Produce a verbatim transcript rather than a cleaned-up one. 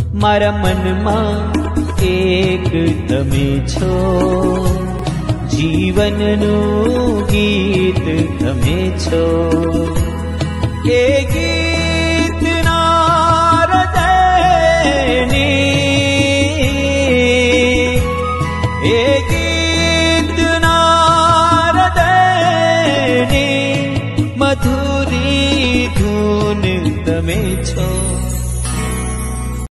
मारा मन में एक तमे छो, जीवन नु गीत तमे छो। ए गीत ना हृदयनी, ए गीत ना हृदयनी मधुरी धून तमे छो।